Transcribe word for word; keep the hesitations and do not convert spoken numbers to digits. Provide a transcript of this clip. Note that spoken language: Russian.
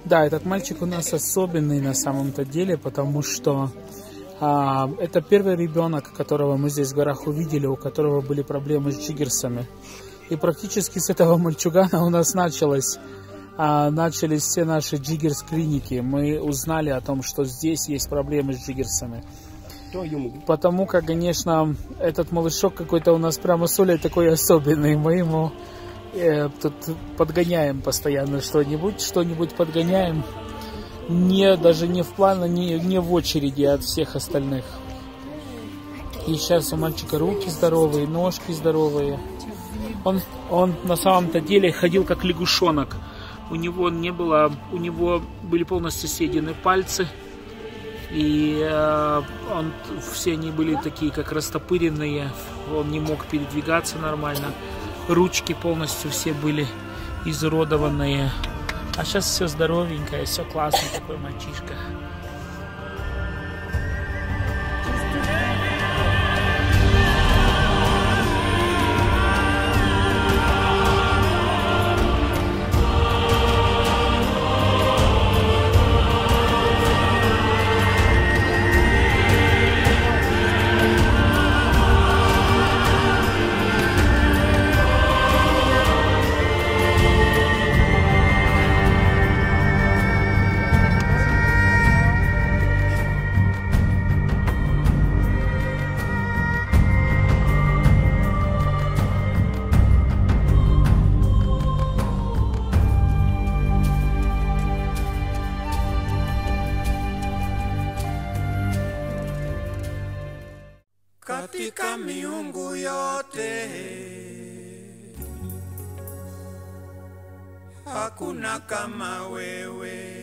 Да, этот мальчик у нас особенный на самом-то деле, потому что а, это первый ребенок, которого мы здесь в горах увидели, у которого были проблемы с джиггерсами. И практически с этого мальчугана у нас началось, а, начались все наши джиггерс-клиники. Мы узнали о том, что здесь есть проблемы с джиггерсами. Потому как, конечно, этот малышок какой-то у нас прямо с Олей такой особенный. Мы ему э, тут подгоняем постоянно что-нибудь, что-нибудь подгоняем. Не, даже не в плане, не, не в очереди от всех остальных. И сейчас у мальчика руки здоровые, ножки здоровые. Он, он на самом-то деле ходил как лягушонок. У него не было, у него были полностью съедены пальцы. И э, он, все они были такие, как растопыренные. Он не мог передвигаться нормально. Ручки полностью все были изуродованные. А сейчас все здоровенькое, все классно, такой мальчишка. Katika miungu yote hakuna kama wewe.